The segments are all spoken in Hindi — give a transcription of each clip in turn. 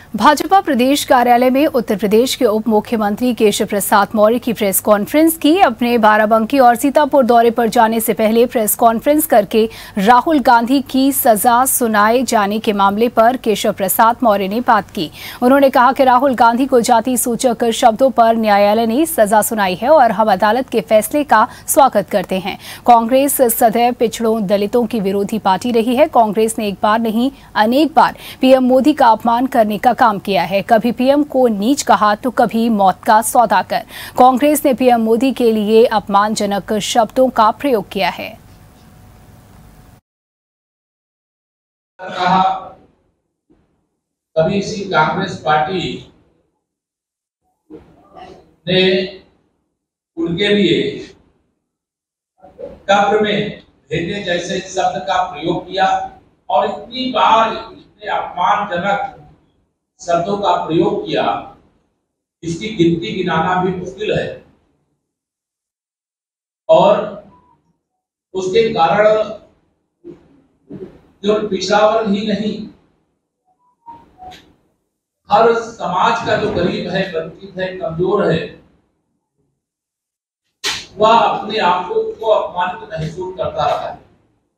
भाजपा प्रदेश कार्यालय में उत्तर प्रदेश के उप मुख्यमंत्री केशव प्रसाद मौर्य की प्रेस कॉन्फ्रेंस की। अपने बाराबंकी और सीतापुर दौरे पर जाने से पहले प्रेस कॉन्फ्रेंस करके राहुल गांधी की सजा सुनाए जाने के मामले पर केशव प्रसाद मौर्य ने बात की। उन्होंने कहा कि राहुल गांधी को जाति सूचक शब्दों पर न्यायालय ने सजा सुनाई है और हम अदालत के फैसले का स्वागत करते हैं। कांग्रेस सदैव पिछड़ों दलितों की विरोधी पार्टी रही है। कांग्रेस ने एक बार नहीं अनेक बार पीएम मोदी का अपमान करने का काम किया है। कभी पीएम को नीच कहा तो कभी मौत का सौदा कर। कांग्रेस ने पीएम मोदी के लिए अपमानजनक शब्दों का प्रयोग किया है। कभी इसी कांग्रेस पार्टी ने उनके लिए कब्र में भेजने जैसे शब्द का प्रयोग किया और इतनी बार इतने अपमानजनक शब्दों का प्रयोग किया, इसकी गिनती गिनाना भी मुश्किल है। और उसके कारण केवल पिछड़ा वर्ग ही नहीं, हर समाज का जो गरीब है, वंचित है, कमजोर है, वह अपने आप को अपमानित महसूस करता रहा है।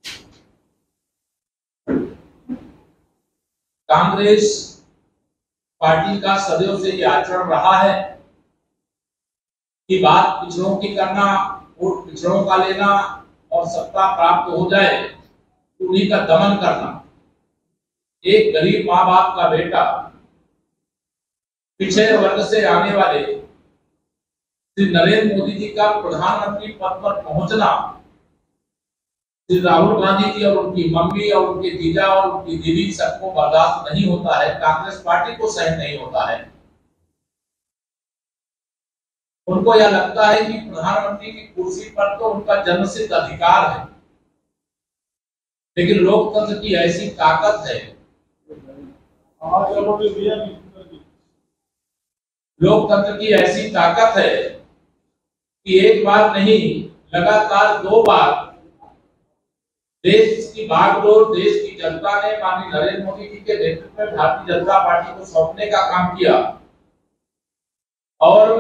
कांग्रेस पार्टी का सदैव से ये आचरण रहा है कि बात पिछड़ों की करना, वोट पिछड़ों का लेना और सत्ता प्राप्त हो जाए तो उन्हीं का दमन करना। एक गरीब माँ बाप का बेटा पिछड़े वर्ग से आने वाले श्री नरेंद्र मोदी जी का प्रधानमंत्री पद पर पहुंचना श्री राहुल गांधी जी और उनकी मम्मी और उनके जीजा और उनकी दीदी सबको बर्दाश्त नहीं होता है। कांग्रेस पार्टी को सहन नहीं होता है। उनको यह लगता है कि प्रधानमंत्री की कुर्सी पर तो उनका जन्मसिद्ध अधिकार है, लेकिन लोकतंत्र की ऐसी ताकत है, लोकतंत्र की ऐसी ताकत है कि एक बार नहीं लगातार 2 बार देश की बागडोर देश की जनता ने माननीय नरेंद्र मोदी जी के नेतृत्व में भारतीय जनता पार्टी को सौंपने का काम किया। और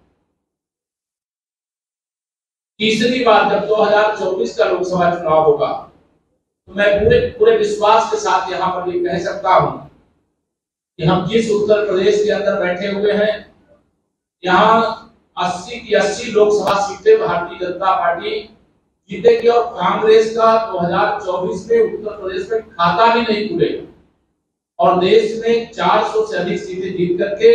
तीसरी बार जब 2024 का लोकसभा चुनाव होगा तो मैं पूरे विश्वास के साथ यहाँ पर ये कह सकता हूँ कि हम जिस उत्तर प्रदेश के अंदर बैठे हुए हैं, यहाँ 80 की 80 लोकसभा सीटें भारतीय जनता पार्टी जीतेगी और कांग्रेस का 2024 में उत्तर प्रदेश में खाता भी नहीं खुलेगा और देश में 400 से अधिक सीटें जीत करके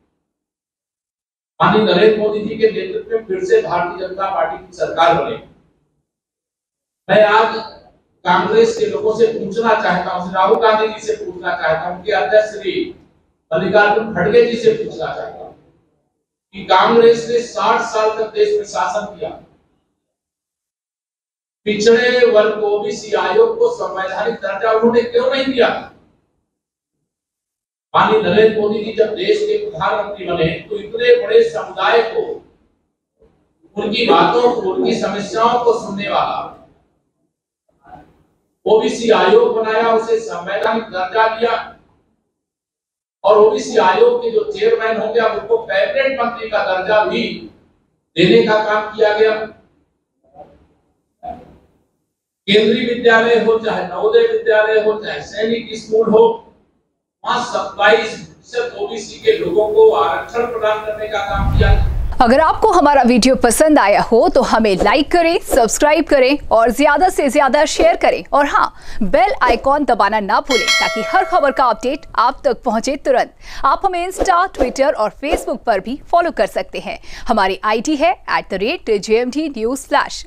माननीय नरेंद्र मोदी जी के नेतृत्व में फिर से भारतीय जनता पार्टी की सरकार बनेगी। मैं आज कांग्रेस के लोगों से पूछना चाहता हूं, राहुल गांधी जी से पूछना चाहता हूं, उनके अध्यक्ष श्री मल्लिकार्जुन खड़गे जी से पूछना चाहता हूं कि कांग्रेस ने 60 साल तक देश में शासन किया, पिछड़े वर्ग ओबीसी आयोग को संवैधानिक दर्जा उन्होंने क्यों नहीं दिया? माननीय नरेंद्र मोदी जी जब देश के प्रधानमंत्री बने तो इतने बड़े समुदाय को, उनकी बातों को, उनकी समस्याओं को सुनने वाला ओबीसी आयोग बनाया, उसे संवैधानिक दर्जा दिया और ओबीसी आयोग के जो चेयरमैन होंगे उनको कैबिनेट मंत्री का दर्जा भी देने का काम किया गया। केंद्रीय विद्यालय हो, चाहे नवोदय विद्यालय हो, चाहे सैनिक स्कूल हो, वहां 27% ओबीसी के लोगों को आरक्षण प्रदान करने का काम किया। अगर आपको हमारा वीडियो पसंद आया हो तो हमें लाइक करें, सब्सक्राइब करें और ज्यादा से ज्यादा शेयर करें और हाँ, बेल आइकॉन दबाना ना भूलें ताकि हर खबर का अपडेट आप तक पहुंचे तुरंत। आप हमें इंस्टा, ट्विटर और फेसबुक पर भी फॉलो कर सकते हैं। हमारी आईडी है @JMT News।